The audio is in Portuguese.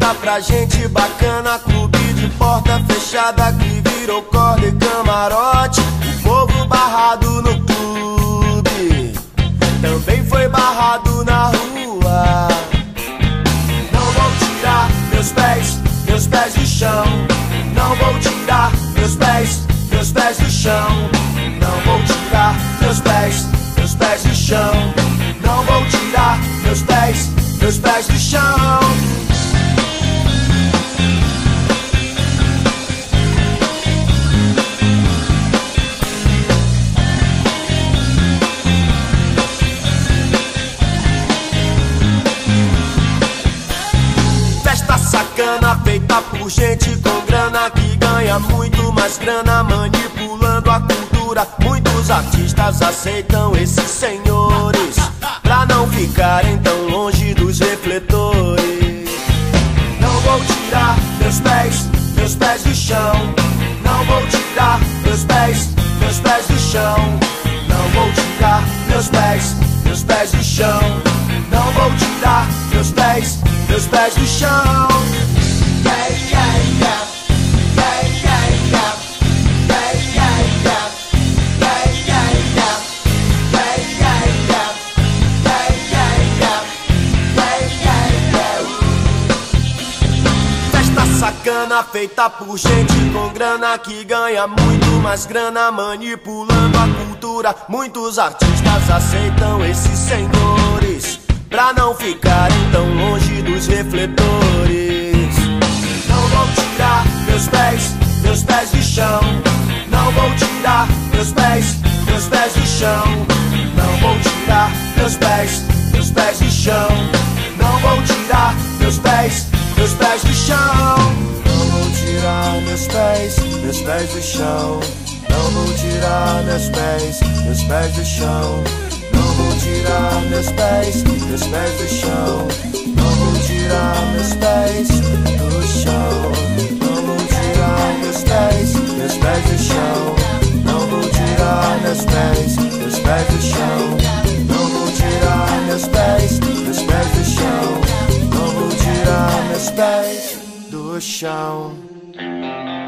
festa pra gente bacana, clube de porta fechada que virou corda e camarote. O povo barrado no clube também foi barrado na rua. Não vou tirar meus pés do chão. Não vou tirar meus pés do chão. Não vou tirar meus pés do chão. Não vou tirar meus pés do chão. Festa sacana feita por gente com grana que ganha muito mais grana, manipulando a cultura. Muitos artistas aceitam esses senhores pra não ficarem tão longe dos refletores. Não vou tirar meus pés do chão. Não vou tirar meus pés do chão. Não vou tirar meus pés do chão. Não vou tirar meus pés do chão. Yeah, yeah, yeah. Yeah, yeah, yeah. Yeah, yeah, yeah. Yeah, yeah, yeah. Yeah, yeah, yeah. Yeah, yeah, yeah. Yeah, yeah, yeah. Festa sacana feita por gente com grana que ganha muito mais grana, manipulando a cultura. Muitos artistas aceitam esses senhores pra não ficarem tão longe dos refletores. Não vou tirar meus pés do chão. Não vou tirar meus pés do chão. Não vou tirar meus pés do chão. Não vou tirar meus pés do chão. Não vou tirar meus pés do chão. Não vou tirar meus pés do chão. Não vou tirar meus pés do chão. Não vou tirar meus pés do chão. Não vou tirar meus pés do chão. Não vou tirar meus pés do chão. Não vou tirar meus pés do chão. Não vou tirar meus pés do chão.